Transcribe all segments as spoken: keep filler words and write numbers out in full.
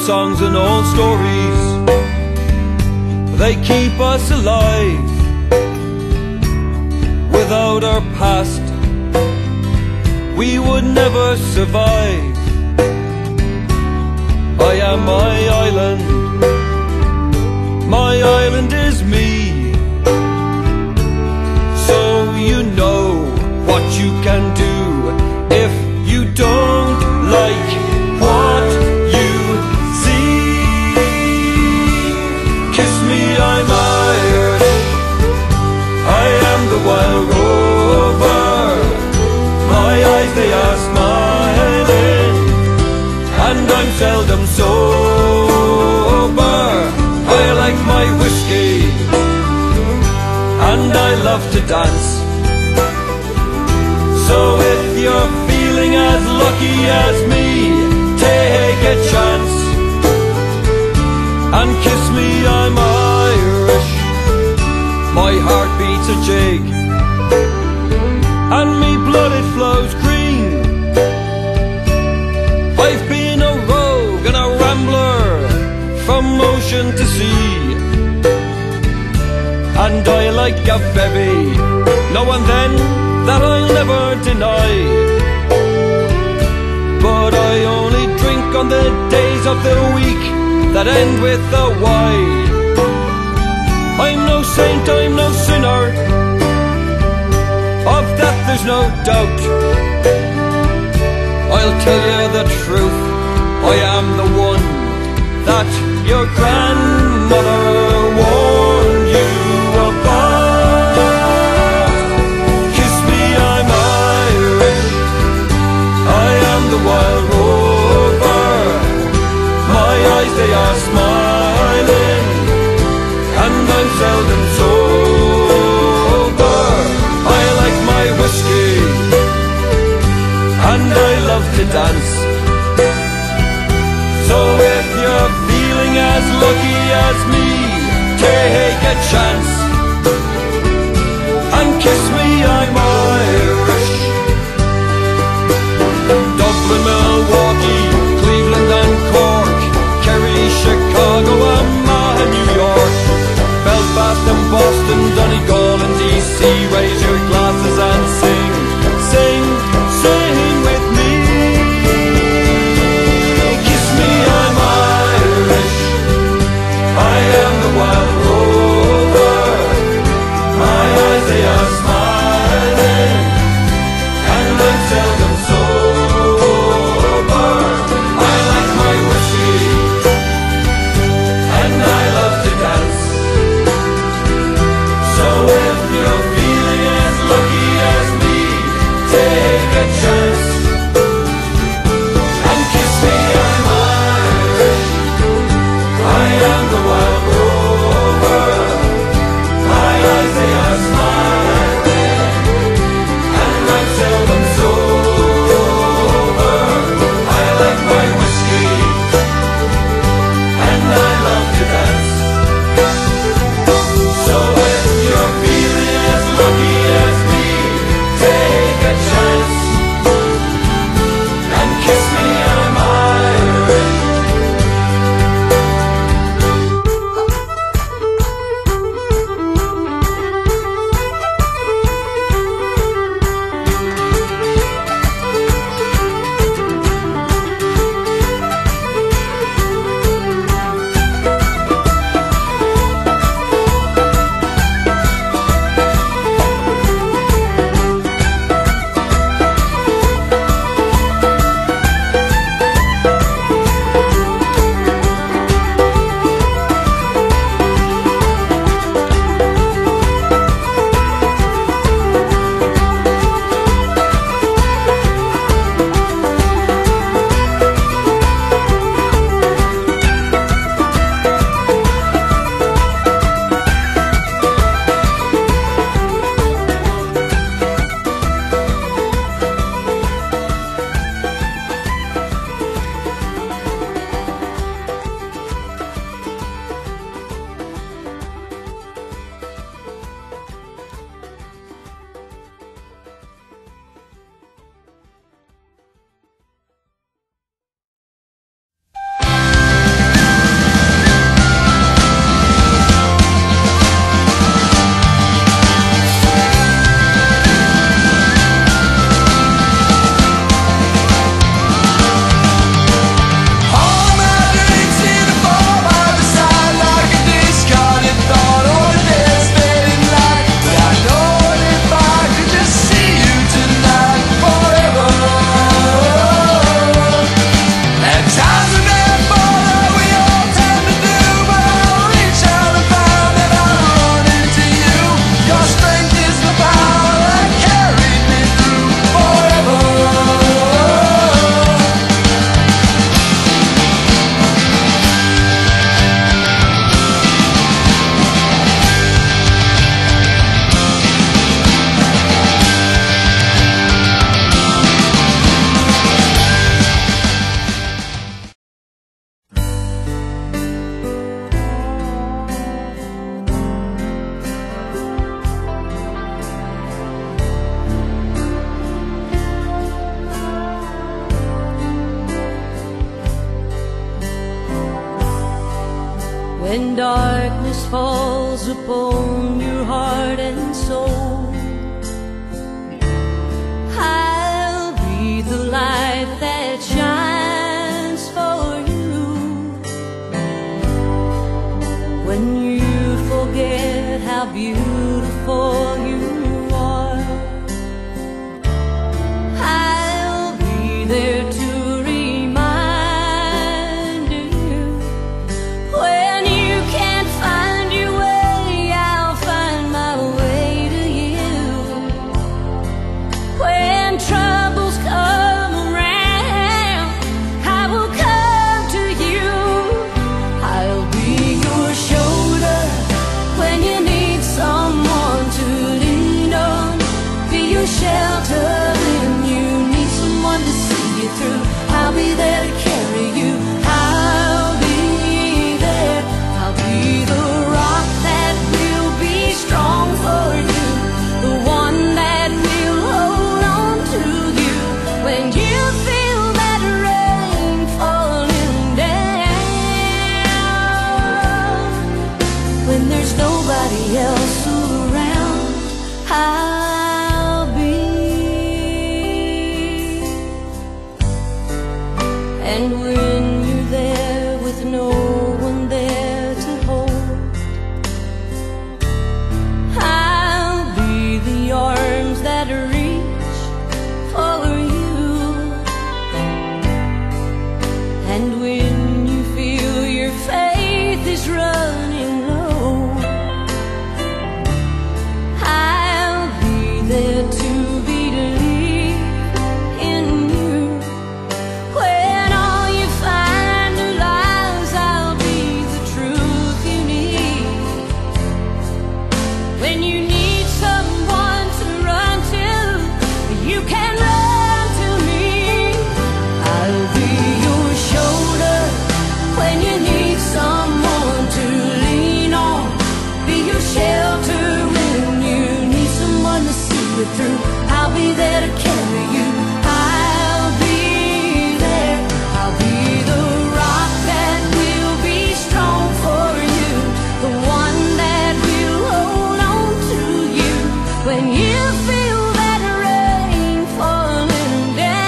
songs and old stories, they keep us alive. Without our past, we would never survive. I am my island, my island is me. So you know what you can do if you don't like what you see. Kiss me, I'm Irish, I am the wild rover. My eyes, they are smiling, and I'm seldom sober. I like my whiskey, and I love to dance. So if you're feeling as lucky as me, take a chance and kiss me, I'm Irish. My heart beats a jig, and me blood it flows green. I've been a rogue and a rambler from ocean to sea, and I like a bevy now and then that I'll never deny. But I only drink on the days of the week that end with a Y. I'm no saint, I'm no sinner, of that there's no doubt. I'll tell you the truth, I am the one that your grandmother warned you about. Kiss me, I'm Irish, I am the wild rover. My eyes, they are smiling, and I'm seldom sober. I like my whiskey, and I love to dance. So if you're feeling as lucky as me, take a chance and kiss me, I'm Irish. Dublin, Milwaukee, Cleveland and Cork, Kerry, Chicago, Omaha, New York, Belfast and Boston, Donegal and D C. Raise your glasses and sing, sing, sing with me. Kiss me, I'm Irish, I am the wild rover. My eyes, they are smiling, when darkness falls upon your heart and soul. I'll be the light that shines for you when you forget how beautiful you are. I'll be there to shelter when you need someone to see you through. I'll be there to carry you. I'll be there. I'll be the rock that will be strong for you, the one that will hold on to you when you feel that rain falling down. When there's nobody else around, I'll and when you're there with no one there to hold, I'll be the arms that reach for you. And when you feel your faith is running low, I'll be there to through. I'll be there to carry you. I'll be there. I'll be the rock that will be strong for you, the one that will hold on to you when you feel that rain falling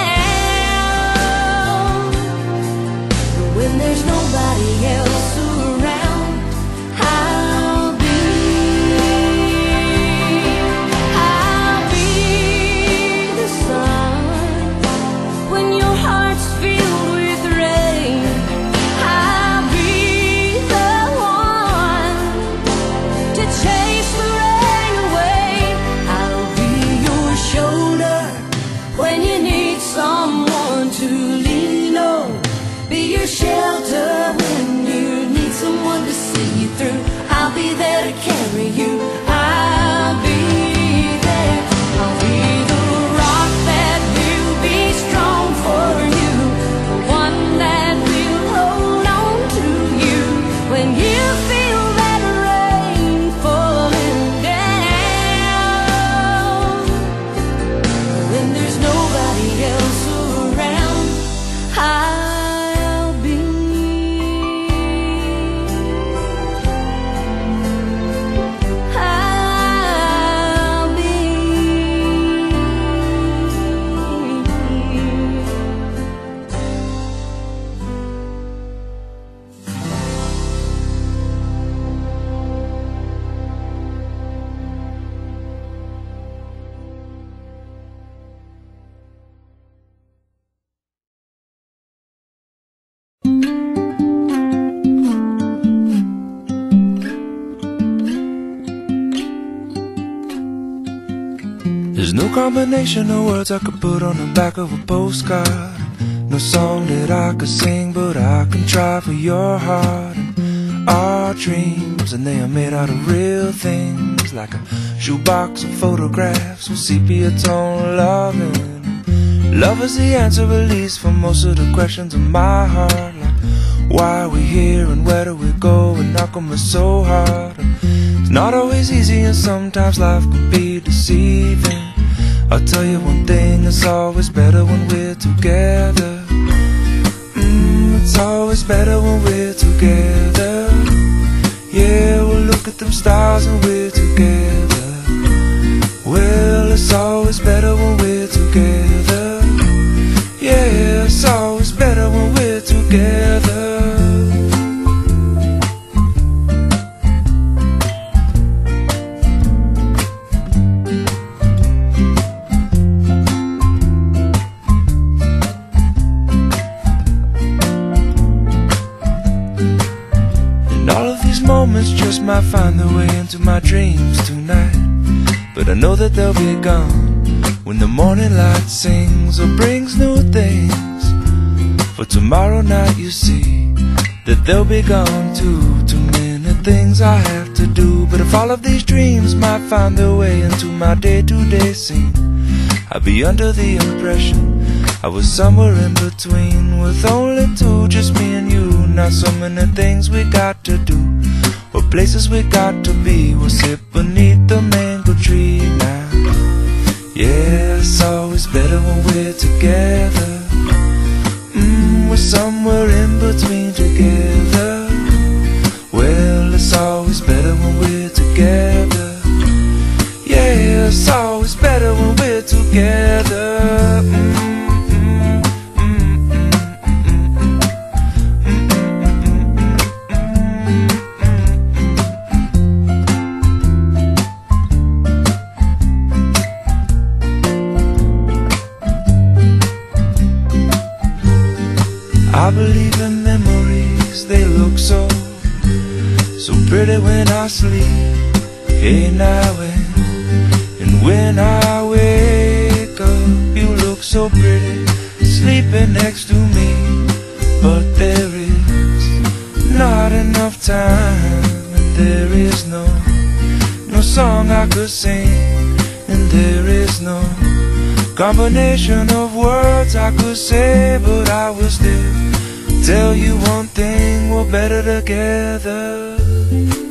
down. When there's nobody else around, I'll be shelter when you need someone to see you through. I'll be there to carry you. I'll be there. I'll be the rock that will be strong for you, the one that will hold on to you when you feel that rain falling down. When there's nobody else around, I'll There's no combination of words I could put on the back of a postcard. No song that I could sing, but I can try for your heart. And our dreams, and they are made out of real things, like a shoebox of photographs with sepia tone loving. Love is the answer, at least, for most of the questions in my heart, like why are we here and where do we go, and how come it's so hard. It's not always easy, and sometimes life can be deceiving. I'll tell you one thing, it's always better when we're together. mm, It's always better when we're together. at them stars and we're together. Well, it's always better when we're together. Yeah, it's always better when we're together. Moments just might find their way into my dreams tonight, but I know that they'll be gone when the morning light sings or brings new things. For tomorrow night you see that they'll be gone too. Too many things I have to do, but if all of these dreams might find their way into my day-to-day scene, I'd be under the impression I was somewhere in between, with only two, just me and you. Not so many things we got to do, or places we got to be. We'll sit beneath the mango tree now. Yeah, it's always better when we're together. Mmm, we're somewhere in between together. Well, it's always better when we're together. Yeah, it's always better when we're together. Mm. I believe in memories, they look so, so pretty when I sleep. Hey now and, and when I wake up, you look so pretty, sleeping next to me. But there is not enough time, and there is no, no song I could sing, and there is no combination of words I could say, but I will still tell you one thing, we're better together.